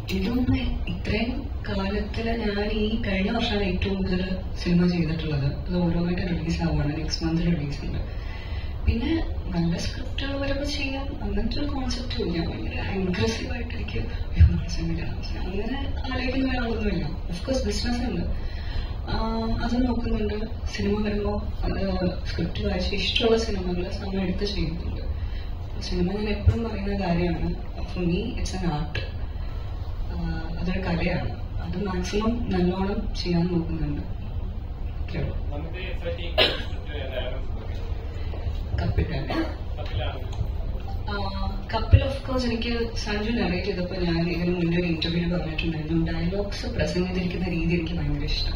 എനിക്ക് തോന്നുന്നു ഇത്രയും കാലത്തില് ഞാൻ ഈ കഴിഞ്ഞ വർഷമാണ് ഏറ്റവും കൂടുതൽ സിനിമ ചെയ്തിട്ടുള്ളത്. അത് ഓരോന്നായിട്ട് റിലീസ് ആവുകയാണ്, നെക്സ്റ്റ് മന്ത് റിലീസ് ഉണ്ട്. പിന്നെ നല്ല സ്ക്രിപ്റ്റുകൾ വരുമ്പോൾ ചെയ്യാം, അങ്ങനത്തെ ഒരു കോൺസെപ്റ്റും ഇല്ല. ഭയങ്കര അഗ്രസീവ് ആയിട്ട് എനിക്ക് അങ്ങനെ ആലോചിക്കുന്ന ഒരാളൊന്നുമില്ല. ഓഫ്കോഴ്സ് ബിസിനസ് ഉണ്ട്, അത് നോക്കുന്നുണ്ട്. സിനിമ വരുമ്പോൾ അത് സ്ക്രിപ്റ്റ് വായിച്ച് ഇഷ്ടമുള്ള സിനിമകൾ സമയം എടുത്ത് ചെയ്യുന്നുണ്ട്. സിനിമ ഞാൻ എപ്പോഴും പറയുന്ന കാര്യമാണ്, for me it's an art. അതൊരു കലയാണ്. അത് മാക്സിമം നല്ലോണം ചെയ്യാൻ നോക്കുന്നുണ്ട്. കപ്പിൽ ഓഫ് കോഴ്സ് എനിക്ക് സഞ്ജു നറേറ്റ് ചെയ്തപ്പോൾ ഞാൻ ഇതിന് മുന്നേ ഒരു ഇന്റർവ്യൂവിൽ പറഞ്ഞിട്ടുണ്ടായിരുന്നു, ഡയലോഗ്സ് പ്രസന്റ് ചെയ്തിരിക്കുന്ന രീതി എനിക്ക് ഭയങ്കര ഇഷ്ടം.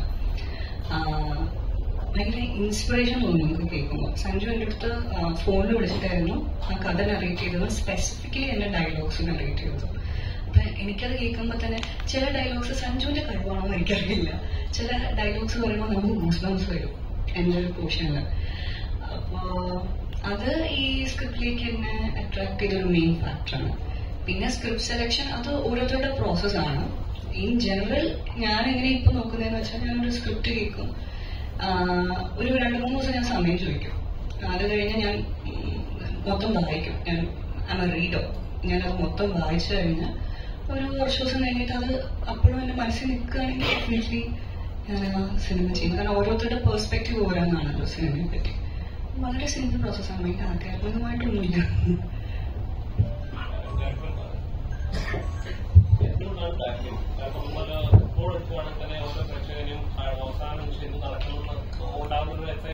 ഭയങ്കര ഇൻസ്പിറേഷൻ തോന്നും നമുക്ക് കേൾക്കുമ്പോൾ. സഞ്ജു എൻ്റെ അടുത്ത് ഫോണിൽ വിളിച്ചിട്ടായിരുന്നു ആ കഥ നറേറ്റ് ചെയ്തത്, സ്പെസിഫിക്കലി എന്റെ ഡയലോഗ്സ് നറേറ്റ് ചെയ്തത്. അപ്പൊ എനിക്കത് കേൾക്കുമ്പോൾ തന്നെ ചില ഡയലോഗ്സ് സഞ്ജുവിന്റെ കഴിവാണോ എനിക്കറിയില്ല, ചില ഡയലോഗ്സ് പറയുമ്പോൾ നമുക്ക് ഗൂസ്ബംസ് വരും എൻ്റെ ഒരു പോർഷനില്. അപ്പോ അത് ഈ സ്ക്രിപ്റ്റിലേക്ക് എന്നെ അട്രാക്ട് ചെയ്തൊരു മെയിൻ ഫാക്ടറാണ്. പിന്നെ സ്ക്രിപ്റ്റ് സെലക്ഷൻ അത് ഓരോരുത്തരുടെ പ്രോസസ്സാണ്. ഇൻ ജനറൽ ഞാൻ എങ്ങനെ ഇപ്പൊ നോക്കുന്നതെന്ന് വെച്ചാൽ, ഞാനൊരു സ്ക്രിപ്റ്റ് കേൾക്കും, ഒരു 2-3 ദിവസം ഞാൻ സമയം ചോദിക്കും. അത് കഴിഞ്ഞ് ഞാൻ മൊത്തം വായിക്കും. ഞാൻ റീഡർ. ഞാനത് മൊത്തം വായിച്ചു കഴിഞ്ഞാൽ ഒരു കുറച്ച് ദിവസം കഴിഞ്ഞിട്ട് അത് അപ്പോഴും എന്റെ മനസ്സിൽ നിൽക്കുകയാണെങ്കിൽ ഡെഫിനറ്റ്ലി ഞാൻ ആ സിനിമ ചെയ്യും. കാരണം ഓരോരുത്തരുടെ പെർസ്പെക്റ്റീവ് ഓരോന്നാണല്ലോ സിനിമയെ പറ്റി. വളരെ സിമ്പിൾ പ്രോസസ്സാണ്. ഭയങ്കര ആധ്യാത്മികമായിട്ടൊന്നുമില്ല. ഇപ്പോൾ എടുക്കുകയാണെങ്കിൽ തന്നെ ഓരോ പ്രേക്ഷകനും അവസാനം നടക്കണമെന്ന് ഉണ്ടാകുന്ന